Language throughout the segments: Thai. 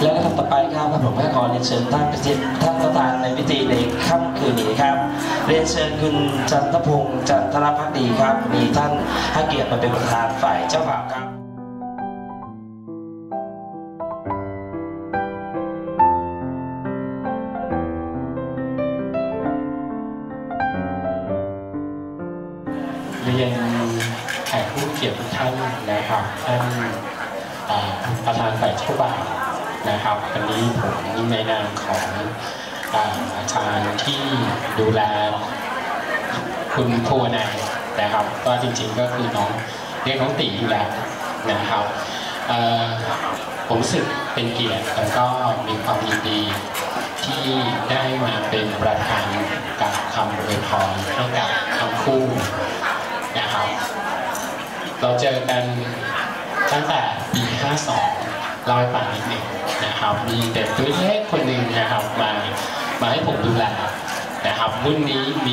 และลำดับต่อไปครับผมก็ขอเรียนเชิญท่านประธานในพิธีในค่ำคืนนี้ครับเรียนเชิญคุณจันทพงษ์จันทรภักดีครับมีท่านให้เกียรติมาเป็นประธานฝ่ายเจ้าบ่าวครับเรียนแขกผู้เกียรติทุกท่านนะครับท่านประธานฝ่ายเจ้าบ่าวนะครับวันนี้ผมในนามของอาจารย์ที่ดูแลคุณภูวนายนะครับก็จริงๆก็คือน้องเรียกน้องตีอยู่แล้วนะครับผมรู้สึกเป็นเกียรติแล้วก็มีความยินดีที่ได้มาเป็นประธานกับคำอวยพรให้กับทั้งคู่นะครับเราเจอกันตั้งแต่ปี 52เล่าให้ฟังนิดหนึ่งนะครับมีเด็กตัวเล็กคนหนึ่งนะครับมาให้ผมดูแลนะครับรุ่นนี้มี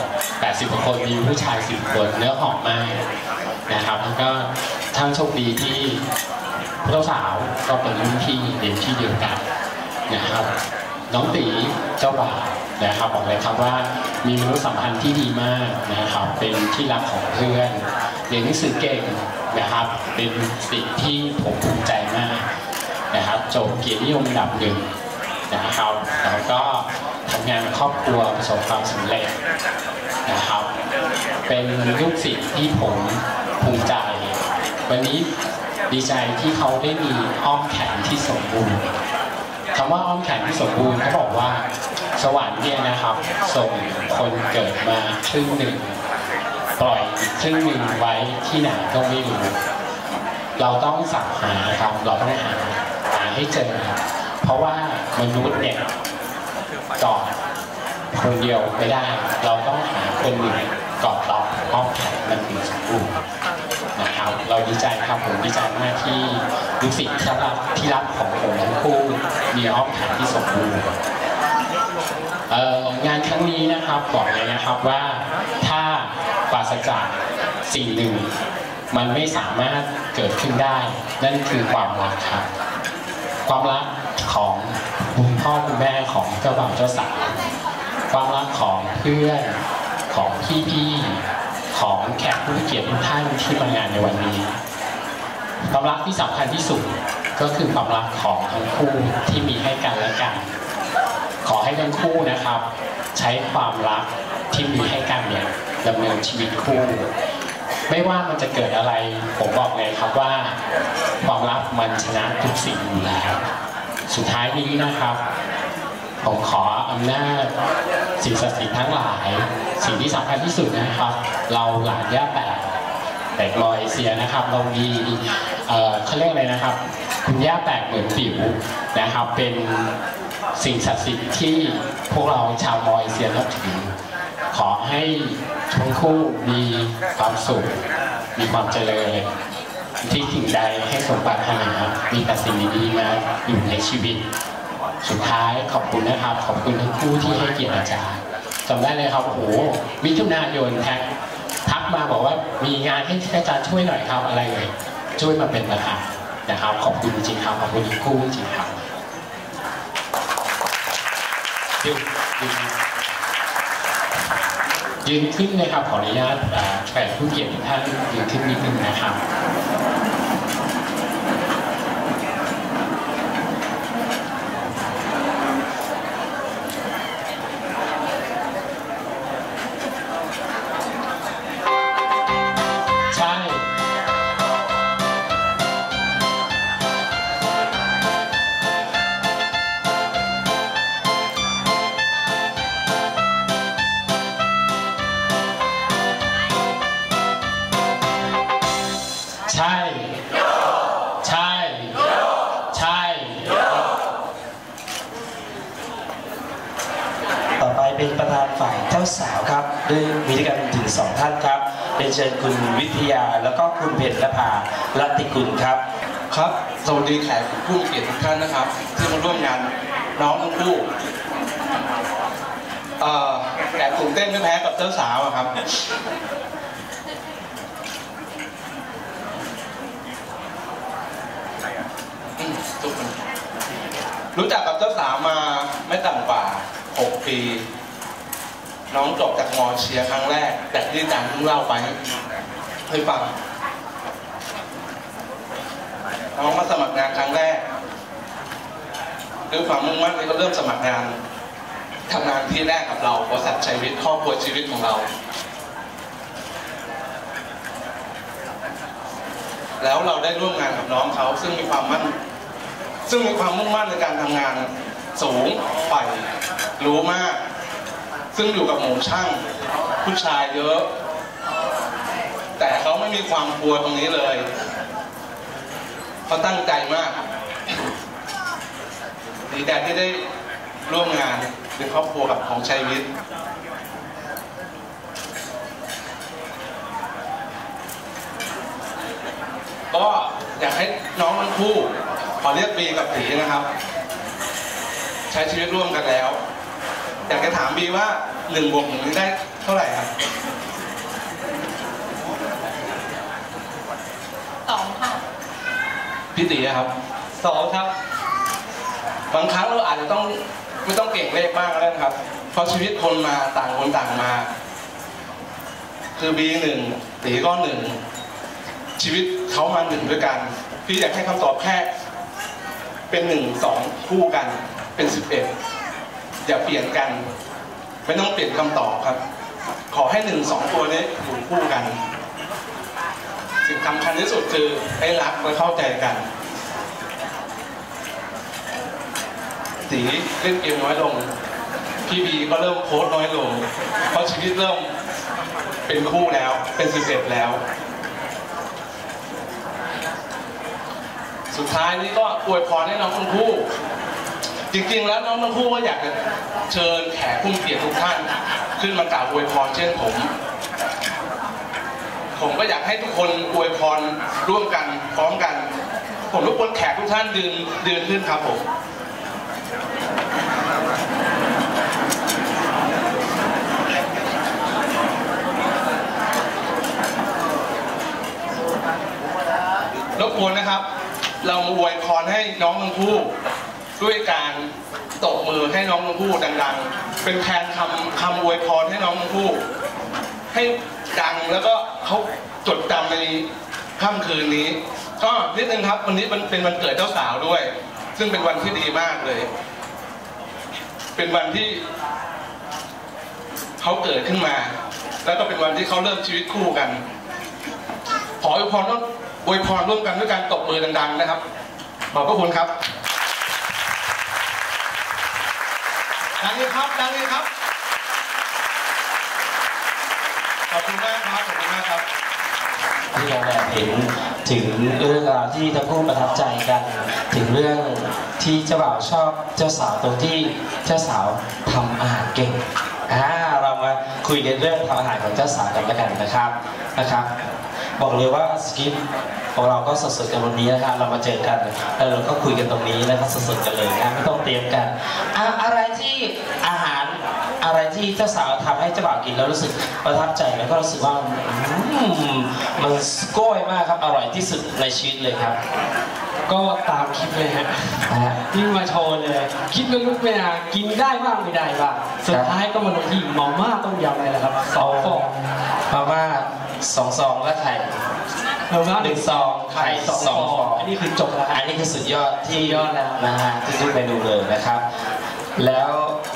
80กว่าคนมีผู้ชาย10คนเนื้อหอมมากนะครับแล้วก็ทั้งโชคดีที่เจ้าสาวก็เป็นรุ่นพี่เรียนที่เดียวกันนะครับน้องตีเจ้าบ่าวนะครับบอกเลยครับว่ามีมนุษยสัมพันธ์ที่ดีมากนะครับเป็นที่รักของเพื่อนเรียนหนังสือเก่งนะครับเป็นสิ่งที่ผมภูมิใจมากนะครับจบเกียรตินิยมอันดับหนึ่งนะครับแล้วก็ทำงานครอบครัวประสบความสำเร็จนะครับเป็นลูกศิษย์ที่ผมภูมิใจวันนี้ดีใจที่เขาได้มีอ้อมแขนที่สมบูรณ์คำว่าอ้อมแขนที่สมบูรณ์เขาบอกว่าสวรรค์เนี่ยนะครับส่งคนเกิดมาครึ่งหนึ่งปล่อยอีกครึ่งหนึ่งไว้ที่ไหนก็ไม่รู้เราต้องสรรหาครับเราต้องหาให้เจอเพราะว่ามนุษย์เนี่ยกอดคนเดียวไม่ได้เราต้องหาคนหนึ่งกอดเราอ้อมแขนมันถึงสมบูรณ์นะครับเราดีใจครับผมดีใจมากที่ลูกศิษย์ที่รักของผมทั้งคู่มีอ้อมแขนที่สมบูรณ์งานครั้งนี้นะครับบอกเลยนะครับว่าถ้าปราศจากสิ่งหนึ่งมันไม่สามารถเกิดขึ้นได้นั่นคือความรักครับความรักของคุณพ่อคุณแม่ของเจ้าบ่าวเจ้าสาวความรักของเพื่อนของพี่ๆของแขกผู้เกียรติทุกท่านที่มางานในวันนี้ความรักที่สำคัญที่สุดก็คือความรักของทั้งคู่ที่มีให้กันและกันขอให้ทั้งคู่นะครับใช้ความรักที่มีให้กันเนี่ยดำเนินชีวิตคู่ไม่ว่ามันจะเกิดอะไรผมบอกเลยครับว่าความรักมันชนะทุกสิ่งอยู่แล้วสุดท้ายนี้นะครับผมขออำนาจสิ่งศักดิ์สิทธิ์ทั้งหลายสิ่งที่สำคัญที่สุดนะครับเราหลานย่าแปดแต่มอยเซียนะครับเรามีเขาเรียกอะไรนะครับคุณย่าแปดเหมือนปิ๋วนะครับเป็นสิ่งศักดิ์สิทธิ์ที่พวกเราชาวมอยเซียนับถือขอให้ทั้งคู่มีความสุขมีความเจริญที่สิ่งใดให้สมปรารถนามีแต่สิ่งดีๆมาอยู่ในชีวิตสุดท้ายขอบคุณนะครับขอบคุณทั้งคู่ที่ให้เกียรติอาจารย์จำได้เลยครับโอ้โหมิถุนายนทักมาบอกว่ามีงานให้อาจารย์ช่วยหน่อยครับอะไรเลยช่วยมาเป็นประธานนะครับขอบคุณจริงครับขอบคุณทั้งคู่จริงครับยืนขึ้นเลยครับขออนุญาตแขกผู้เกียรติทุกท่านยืนขึ้นนิดนึงนะครับใช่ใช่ใช่ต่อไปเป็นประธานฝ่ายเจ้าสาวครับด้วยมีด้วยกันถึง2ท่านครับเป็นเชิญคุณวิทยาแล้วก็คุณเพ็ญนภารัตติกุลครับครับสวัสดีแขกผู้เกียรติทุกท่านนะครับที่มาร่วมงานน้องทั้งคู่แอบตื่นเต้นไม่แพ้กับเจ้าสาวครับ จุกรู้จักกับเจ้าสาวมาไม่ต่ำกว่า6 ปี น้องจบจากมอเชียร์ครั้งแรกแต่ที่อาจารย์เพิ่งเล่าไปให้ฟังน้องมาสมัครงานครั้งแรกด้วยความมุ่งมั่นที่เขาเริ่มสมัครงานทำงานที่แรกกับเราบริษัทชัยวิทย์ครอบครัวชีวิตของเราแล้วเราได้ร่วมงานกับน้องเขาซึ่งมีความมุ่งมั่นในการทำงานสูงใฝ่รู้มากซึ่งอยู่กับหมู่ช่างผู้ชายเยอะแต่เขาไม่มีความกลัวตรงนี้เลยเขาตั้งใจมากดีใจที่ได้ร่วมงานเป็นครอบครัวกับของชัยวิทย์ก็อยากให้น้องทั้งคู่ขอเรียกบีกับตีนะครับใช้ชีวิตร่วมกันแล้วอยากจะถามบีว่า1 บวก 1ได้เท่าไหร่ครับ 2 ค่ะพี่ตีครับ 2 ครับบางครั้งเราอาจจะต้องไม่ต้องเก่งเลขมากแล้วครับเพราะชีวิตคนมาต่างคนต่างมาคือบี1ตีก็1ชีวิตเขามา1ด้วยกันพี่อยากให้คำตอบแค่เป็น1 2คู่กันเป็น11อย่าเปลี่ยนกันไม่ต้องเปลี่ยนคำตอบครับขอให้1 2ตัวนี้อยู่คู่กันสิ่งสำคัญที่สุดคือให้รักและเข้าใจกันตีเล่นเกมน้อยลงพี่บีก็เริ่มโพสต์น้อยลงเพราะชีวิตเริ่มเป็นคู่แล้วเป็น11แล้วสุดท้ายนี้ก็อวยพรให้น้องทั้งคู่จริงๆแล้วน้องทั้งคู่ก็อยากจะเชิญแขกผู้มีเกียรติทุกท่านขึ้นมากล่าวอวยพรเช่นผมก็อยากให้ทุกคนอวยพรร่วมกันพร้อมกันผมรบกวนแขกทุกท่านยืนขึ้นครับผมรบกวนนะครับเรามาอวยพรให้น้องทั้งคู่ด้วยการตบมือให้น้องทั้งคู่ดังๆเป็นแทนคำอวยพรให้น้องทั้งคู่ให้ดังแล้วก็เขาจดจำในค่ำคืนนี้ก็นิดนึงครับวันนี้เป็นวันเกิดเจ้าสาวด้วยซึ่งเป็นวันที่ดีมากเลยเป็นวันที่เขาเกิดขึ้นมาแล้วก็เป็นวันที่เขาเริ่มชีวิตคู่กันขออวยพรร่วมกันด้วยการตบมือดังๆนะครับขอบพระคุณครับดังนี้ครับดังนี้ครับขอบคุณมากครับขอบคุณมากครับที่เราได้เห็นถึงเรื่องราวที่ทั้งคู่ประทับใจกันถึงเรื่องที่เจ้าบ่าวชอบเจ้าสาวตรงที่เจ้าสาวทำอาหารเก่งเรามาคุยกันเรื่องทำอาหารของเจ้าสาวกันแล้วกันนะครับบอกเลยว่าสกิปของเราก็สดๆกันวันนี้นะครับเรามาเจอกันแล้วเราก็คุยกันตรงนี้นะครับสดๆกันเลยนะไม่ต้องเตรียมกันอะไรที่อาหารอะไรที่เจ้าสาวทำให้เจ้าบ่าวกินแล้วรู้สึกประทับใจแล้วก็รู้สึกว่ามันโก้ยมากครับอร่อยที่สุดในชีวิตเลยครับก็ตามคลิปเลยฮะที่มาโชว์เลยคิดไม่ลุกไม่นานกินได้บ้างไม่ได้บ้างสุดท้ายก็มาลงที่มาม่าต้มยำอะไรแหละครับ2 ฟองมาม่า2 ซองและไข่1 ซองไข่2 ฟองอันนี้คือจบแล้วอันนี้คือสุดยอดที่ยอดแล้วนะฮะทุกเมนูเลยนะครับแล้ว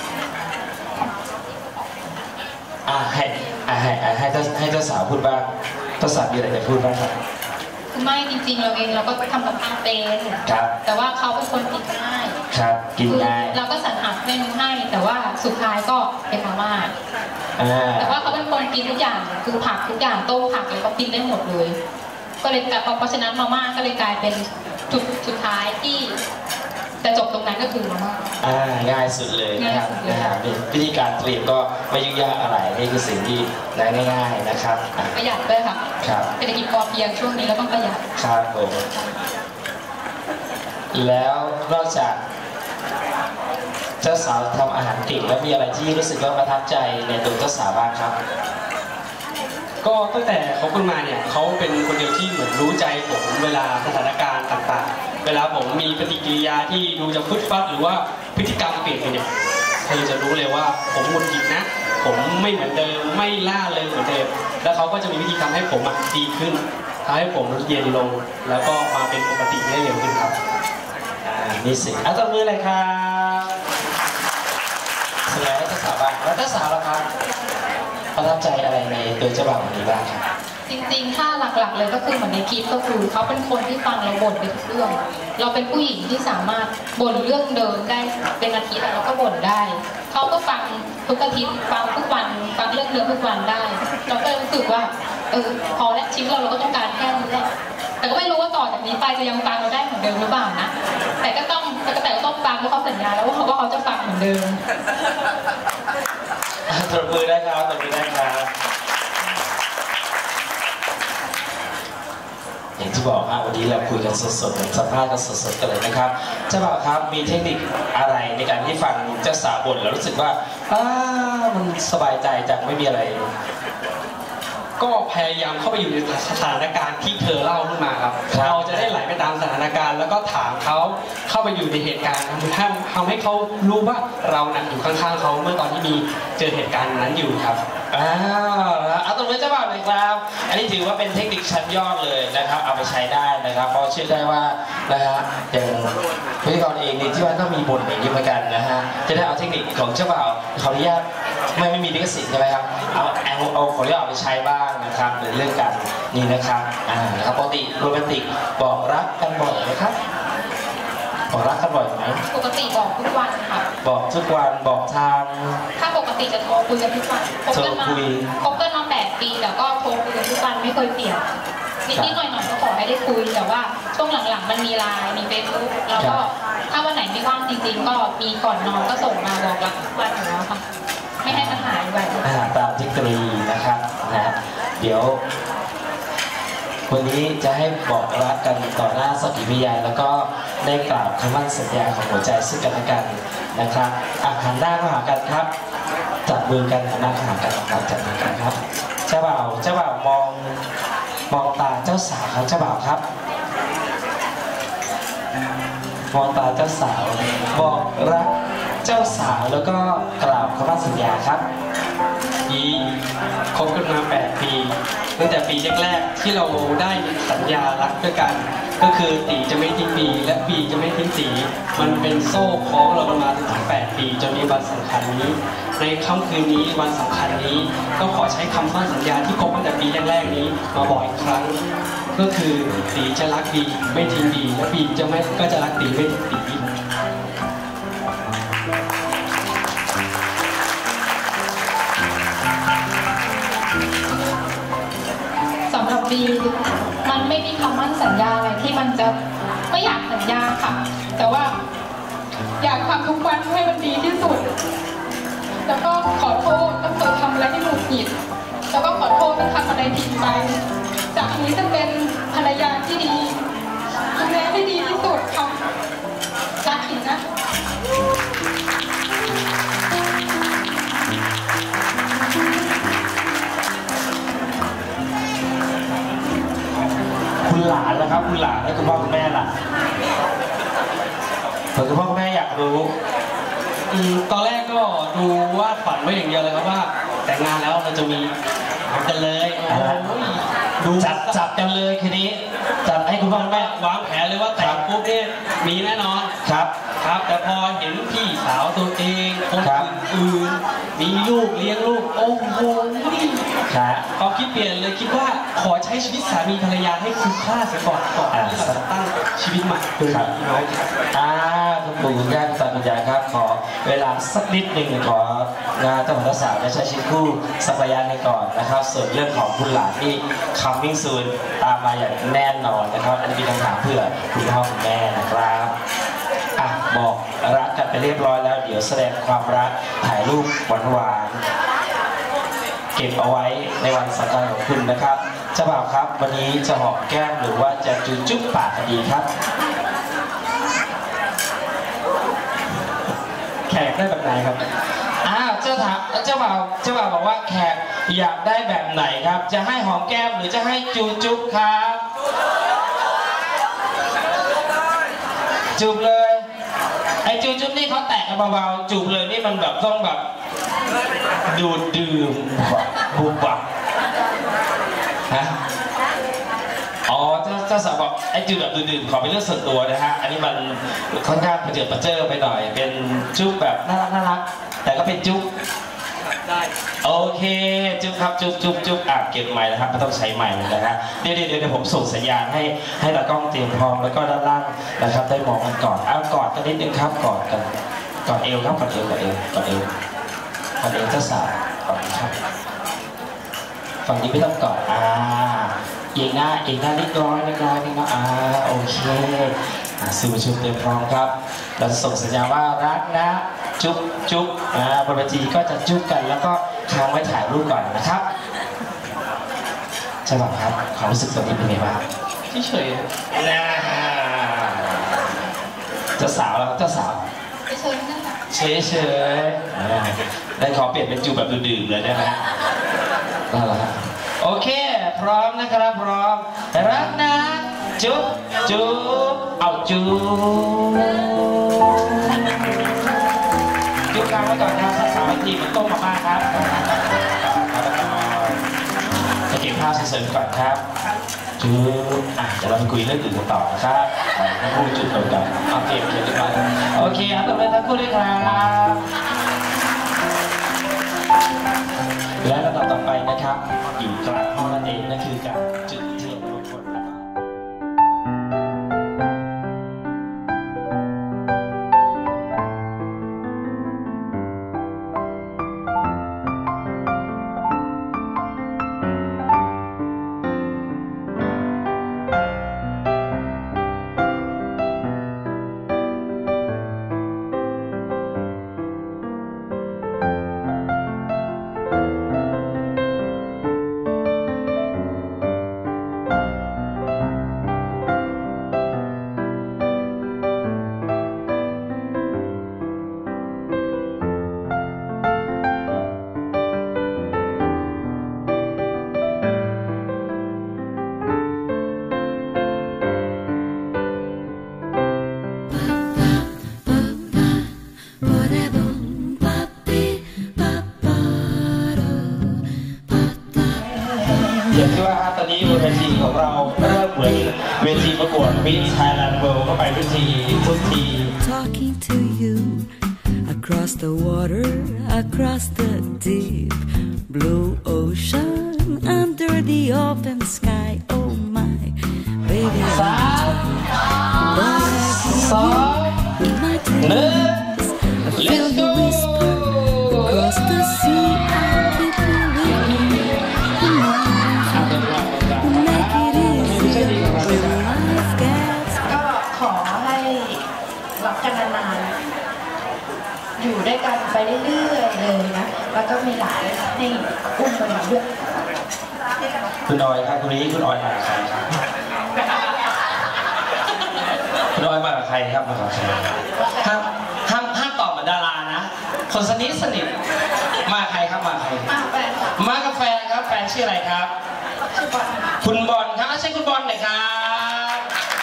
ให้เจ้าสาวพูดบ้างเจ้าสาวมีอะไรจะพูดบ้างครับไม่จริงๆเราเองเราก็ทำกับข้าวเป็นแต่ว่าเขาเป็นคนกินง่ายครับกินง่ายเราก็สรรหาเมนูให้แต่ว่าสุดท้ายก็เป็นมาม่าแต่ว่าเขาเป็นคนกินทุกอย่างคือผักทุกอย่างต้มผักเลยเขากินได้หมดเลยก็เลยเพราะฉะนั้นมาม่าก็เลยกลายเป็นจุดสุดท้ายที่จะจบตรงนั้นก็คือมาม่าง่ายสุดเลยนะครับวิธีการเตรียมก็ไม่ยุ่งยากอะไรนี่คือสิ่งที่ง่ายๆนะครับประหยัดด้วยค่ะครับเศรษฐกิจพอเพียงช่วงนี้ก็ต้องประหยัดครับผมแล้วนอกจากเจ้าสาวทำอาหารเก่งแล้วมีอะไรที่รู้สึกว่าประทับใจในตัวเจ้าสาวบ้างครับก็ตั้งแต่เขาขึ้นมาเนี่ยเขาเป็นคนเดียวที่เหมือนรู้ใจผมเวลาสถานการณ์ต่างๆเวลาผมมีปฏิกิริยาที่ดูจะฟึดฟัดหรือว่าพฤติกรรมเปลี่ยนไปเนี่ยเธอจะรู้เลยว่าผมหงุดหงิดนะผมไม่เหมือนเดิมไม่ล่าเลยเหมือนเดิมแล้วเขาก็จะมีวิธีทำให้ผมดีขึ้นทำให้ผมเย็นลงแล้วก็มาเป็นปกติได้เร็วขึ้นครับมีสิเอาตบมือเลยครับแสดงให้เจ้าสาวบ้างแล้วเจ้าสาวล่ะครับประทับใจอะไรในตัวเจ้าบ่าวคนนี้บ้างครับจริงๆถ้าหลักๆเลยก็คือเหมือนในคลิปก็คือเขาเป็นคนที่ฟังเราบ่นไปทุกเรื่องเราเป็นผู้หญิงที่สามารถบ่นเรื่องเดิมได้เป็นอาทิตย์เราก็บ่นได้เขาก็ฟังทุกอาทิตย์ฟังทุกวันฟังเรื่องเดิมทุกวันได้เราก็รู้สึกว่าพอแล้วชีวิตเราก็ต้องการแค่นี้แหละแต่ก็ไม่รู้ว่าต่อจากนี้ไปจะยังฟังเราได้เหมือนเดิมหรือเปล่านะแต่ก็ต้องฟังเพราะเขาสัญญาแล้วว่าเขาจะฟังเหมือนเดิมตบมือได้ครับตบมือได้ครับอย่างที่บอกครับวันนี้เราคุยกันสดๆสัมภาษณ์กันสดๆกันเลยนะครับเจ้าบ่าวครับมีเทคนิคอะไรในการที่ฟังเจ้าสาวบ่นแล้วรู้สึกว่ามันสบายใจจังไม่มีอะไรก็พยายามเข้าไปอยู่ในสถานการณ์ที่เธอเล่าขึ้นมาครับเราจะได้ไหลไปตามสถานการณ์แล้วก็ถามเขาเข้าไปอยู่ในเหตุการณ์ทำให้เขารู้ว่าเราอยู่ข้างๆเขาเมื่อตอนที่มีเจอเหตุการณ์นั้นอยู่ครับเอาตรงนี้เจ้าบ่าวเลยครับอันนี้ถือว่าเป็นเทคนิคชั้นยอดเลยนะครับเอาไปใช้ได้นะครับเพราะเชื่อได้ว่านะฮะอย่างพิธีกรเองนี่ที่ว่าก็มีบ่นอย่างนี้เหมือนกันนะฮะจะได้เอาเทคนิคของเจ้าบ่าวขออนุญาตไม่มีลิขสิทธิ์ใช่ไหมครับเอาขออนุญาตเอาไปใช้บ้างนะครับในเรื่องการนี่นะครับนะครับปกติโรแมนติกบอกรักกันบ่อยไหมครับบอกรักกันบ่อยไหมปกติบอกทุกวันค่ะบอกทุกวันบอกทางถ้าปกติจะโทรคุยกันทุกวันคบกันมา8 ปีแต่ก็โทรคุยกันทุกวันไม่เคยเปลี่ยนนิดๆหน่อยๆก็ขอให้ได้คุยแต่ว่าช่วงหลังๆมันมีไลน์มีเฟซบุ๊กแล้วก็ถ้าวันไหนไม่ว่างจริงๆก็มีก่อนนอนก็ส่งมาบอกรักทุกวันอยู่แล้วค่ะไม่ให้มันหายไปตามเทคโนโลยีนะครับเดี๋ยววันนี้จะให้บอกรักกันต่อหน้าสักขีพยานแล้วก็ได้กล่าวคำมั่นสัญญาของหัวใจซึ่งกันและกันนะครับหันหน้าเข้าหากันครับจับมือกันหันหน้าเข้าหากันครับจับมือกันครับเจ้าบ่าวมองตาเจ้าสาวครับเจ้าบ่าวครับมองตาเจ้าสาวบอกรักเจ้าสาวแล้วก็กล่าวคำมั่นสัญญาครับคบกันมา8 ปีตั้งแต่ปีแรกๆที่เราได้สัญญารักด้วยกันก็คือตีจะไม่ทิ้งบีและบีจะไม่ทิ้งตีมันเป็นโซ่คล้องเรามาถึง8 ปีจนมีวันสำคัญนี้ในค่ำคืนนี้วันสำคัญนี้ก็ขอใช้คำมั่นสัญญาที่คบตั้งแต่ปีแรกๆนี้มาบอกอีกครั้งก็คือตีจะรักบีไม่ทิ้งบีและบีก็จะรักตีไม่ทิ้งตีสำหรับบีมันไม่มีคำมั่นสัญญาอะไรที่มันจะไม่อยากสัญญาค่ะแต่ว่าอยากทำทุกวันให้มันดีที่สุดแล้วก็ขอโทษถ้าเคยทำอะไรที่หงุดหงิดแล้วก็ขอโทษถ้าทำอะไรผิดไปจากนี้จะเป็นภรรยาที่ดีดูแลให้ดีที่สุดค่ะรักหินนะคุณหลานนะครับคุณหลานและคุณพ่อคุณแม่ล่ะคุณพ่อคุณแม่อยากรู้ตอนแรกก็ดูวาดฝันไว้อย่างเดียวเลยครับว่าแต่งงานแล้วเราจะมีกันเลยดูจับกันเลยคืนนี้จับให้คุณพ่อคุณแม่วางแผนเลยว่าแต่งปุ๊บเนี่ยมีแน่นอนครับแต่พอเห็นพี่สาวตัวเองคนอื่นมีลูกเลี้ยงลูกโอ้โหเขาคิดเปลี่ยนเลยคิดว่าขอใช้ชีวิตสามีภรรยาให้คุ้มค่าเสียก่อนที่เราจะตั้งชีวิตใหม่ครับคุณปู่คุณย่าคุณตาคุณยายครับขอเวลาสักนิดหนึ่งของานเจ้าของเจ้าสาวจะใช้ชีวิตคู่สักระยะหนึ่งก่อนนะครับส่วนเรื่องของคุณหลานที่ coming soon ตามมาอย่างแน่นอนนะครับอันนี้เป็นคำถามเพื่อคุณพ่อคุณแม่นะครับบอกรักกันไปเรียบร้อยแล้วเดี๋ยวแสดงความรักถ่ายรูปหวานๆเก็บเอาไว้ในวันสำคัญของคุณนะครับเจ้าบ่าวครับวันนี้จะหอมแก้มหรือว่าจะจูบจุ๊บปากกันดีครับแขกได้แบบไหนครับเจ้าบ่าวบอกว่าแขกอยากได้แบบไหนครับจะให้หอมแก้มหรือจะให้จูบจุ๊บครับจูบเลยไอ้จูบนี่เขาแตะกันเบาๆจูบเลยนี่มันแบบต้องแบบดูดดื่มบุบบับฮะอ๋อเจ้าสาวบอกไอ้จูบแบบดื่มขอเป็นเรื่องส่วนตัวนะฮะอันนี้มันค่อนข้างประเจิดประเจิอไปหน่อยเป็นจุ๊บแบบน่ารักแต่ก็เป็นจุ๊บได้โอเคจุ๊บครับจุ๊บเก็บไมค์นะครับไม่ต้องใช้ไมค์นะฮะเดี๋ยวผมส่งสัญญาณให้ตากล้องเตรียมพร้อมแล้วก็ด้านล่างนะครับได้มองกันก่อนกอดกันนิดนึงครับกอดกันกอดเอวครับกอดเอวเจ้าสาวกอดครับฝั่งนี้ไม่ต้องกอดเอียงหน้าเล็กน้อยโอเคสื่อมวลชนเตรียมพร้อมครับเราจะส่งสัญญาณว่ารักนะจุ๊บบนเวทีก็จะจุ๊บกันแล้วก็ค้างไว้ถ่ายรูปก่อนนะครับใช่ป่ะครับความรู้สึกตอนนี้เป็นไงบ้างเฉยนะเจ้าสาวแล้วเจ้าสาวเฉยได้ขอเปลี่ยนเป็นจูบแบบดื่มเลยได้ไหมได้แล้วโอเคพร้อมนะครับพร้อมรักนะจุ๊บเอาจุ๊บค้างไว้ก่อนครับถ้าสาวทีมันต้มมาม่าครับจะเก็บภาพสวยๆก่อนครับจุ๊บเดี๋ยวเราไปคุยเรื่องอื่นกันต่อนะครับทั้งคู่จุ๊บก่อนเอาเก็บเรียบร้อยโอเคต่อไปทั้งคู่ด้วยครับและลำดับต่อไปนะครับอยู่กลางห้องนั่นเองนั่นคือการจุดเทียนมงคลอย่างที่ว่าตอนนี้บนเวทีของเราเริ่มเหมือนเวทีประกวดMiss Thailand Worldก็ไปทุกที Talking to you across the water, across the deep blue ocean, under the open sky. Oh my baby, in my dreams, I feel you whisper across the sea. I keep you with me. Make it easy when life gets. ก็ขอให้รักกันนานๆอยู่ด้วยกันไปเรื่อยๆเลยนะแล้วก็มีหลานให้อุ้มไปด้วยคุณออยครับคุณนี้คุณออยมากับใครครับคุณออยมากับใครครับมากับใครห้ามตอบเหมือนดารานะคนสนิทมาใครครับมาใครมากับแฟนครับแฟนชื่ออะไรครับคุณบอลครับใช่คุณบอลหน่อยครับ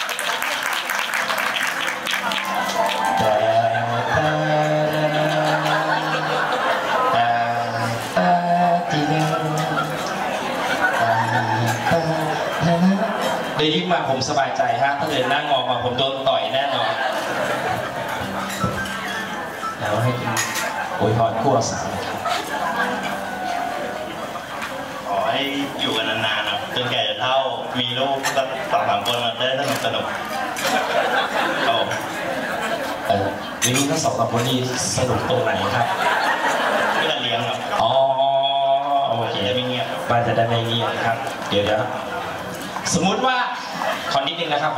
ได้ยิ้มมาผมสบายใจฮะถ้าเดินหน้างอมาผมโดนต่อยแน่นอนแล้วให้คุณอวยพรคู่สาวครับขอให้อยู่กันนานๆนะจนแก่จะเท่ามีลูกสัก2-3 คนมาได้สนุกมีลูกทั้ง2-3 คนนี้สนุกตรงไหนครับก็จะเลี้ยงครับอ๋อโอเคไม่เงียบบ้านจะได้ไม่เงียบครับเดี๋ยวสมมุติว่าขอนิดนึงนะครับ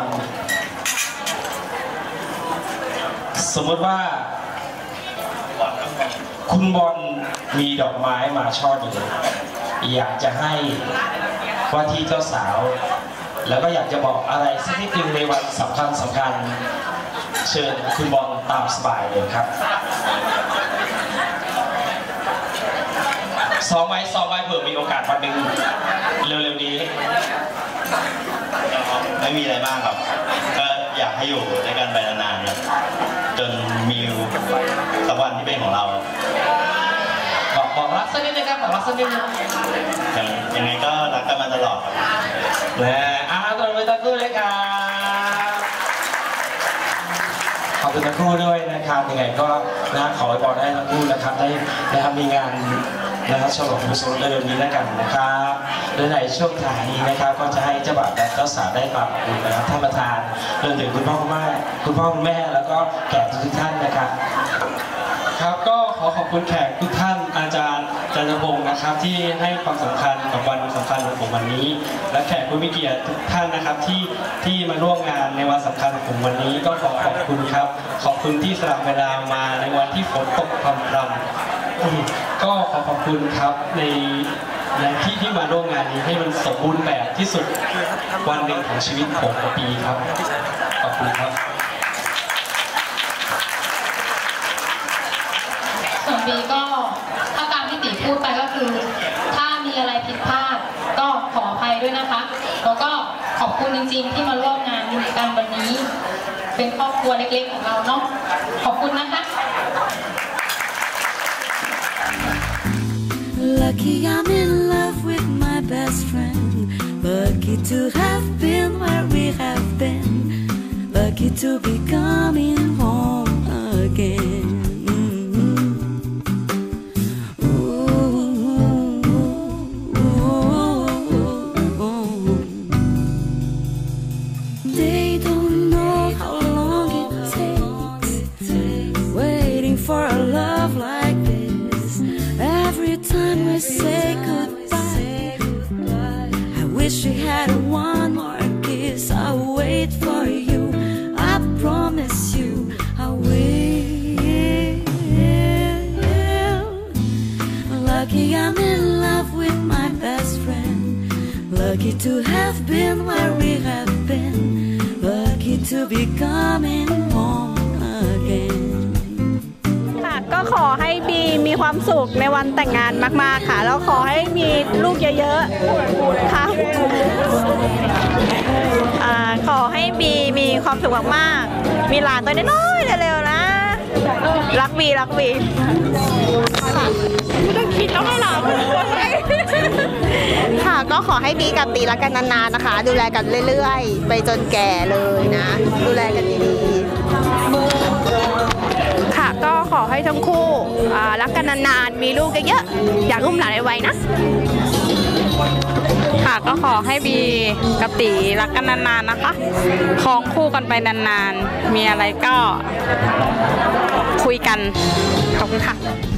สมมุติว่าคุณบอลมีดอกไม้มาช่อหนึ่งอยากจะให้ว่าที่เจ้าสาวแล้วก็อยากจะบอกอะไรสักนิดนึงในวันสำคัญเชิญคุณบอลตามสบายเลยครับซ้อมไว้เผื่อมีโอกาสวันหนึ่งเร็วๆนี้ไม่มีอะไรมากครับก็อยากให้อยู่ด้วยกันไปนานๆครับจนมีสักวันที่เป็นของเราบอกรักสักนิดนึงครับบอกรักสักนิดนึงยังไงก็รักกันมาตลอดและตอนนี้ทั้งคู่เลยครับขอบคุณทั้งคู่ด้วยนะครับยังไงก็ขอให้พรให้ทั้งคู่นะครับได้ทำมีงานนะครับฉลองบุญสมรสเร็วนี้แล้วกันนะครับและในช่วงท้ายนี้นะครับก็จะให้เจ้าบ่าวและเจ้าสาวได้กราบขอบคุณนะครับท่านประธานรวมถึงคุณพ่อคุณแม่แล้วก็แขกทุกท่านนะครับครับก็ขอขอบคุณแขกทุกท่านอาจารย์จันทพงศ์นะครับที่ให้ความสำคัญกับวันสำคัญของผมวันนี้และแขกผู้มีเกียรติทุกท่านนะครับที่มาร่วมงานในวันสำคัญของผมวันนี้ก็ขอขอบคุณครับขอบคุณที่สละเวลามาในวันที่ฝนตกพรำก็ขอขอบคุณครับในที่มาร่วมงานนี้ให้มันสมบูรณ์แบบที่สุดวันหนึ่งของชีวิตผมต่อปีครับขอบคุณครับส่วนบีก็ถ้าตามที่ติพูดไปก็คือถ้ามีอะไรผิดพลาดก็ขออภัยด้วยนะคะแล้วก็ขอบคุณจริงๆที่มาร่วมงานกันวันนี้เป็นครอบครัวเล็กๆของเราเนาะขอบคุณนะคะ Lucky I'm in love with my best friend. Lucky to have been where we have been. Lucky to be coming home again. They don't know how long it takes waiting for a love like this. Every time we say goodbye, I wish we had one more kiss. I'll wait for you, I promise you I will. Lucky I'm in love with my best friend. Lucky to have been where we have been. Lucky to be coming home again. ก็ขอให้บีมีความสุขในวันแต่งงานมากๆค่ะแล้วขอให้มีลูกเยอะๆค่ะขอให้บีมีความสุขมากๆมีหลานตัวน้อยๆเร็วๆนะรักบีไม่ต้องคิดแล้วนะค่ะก็ขอให้บีกับตีรักกันนานๆนะคะดูแลกันเรื่อยๆไปจนแก่เลยนะดูแลกันดีๆค่ะก็ขอให้ทั้งคู่รักกันนานๆมีลูกเยอะๆอยากอุ้มหลานไวๆนะค่ะก็ขอให้บีกับตีรักกันนานๆนะคะครองคู่กันไปนานๆมีอะไรก็คุยกันขอบคุณค่ะ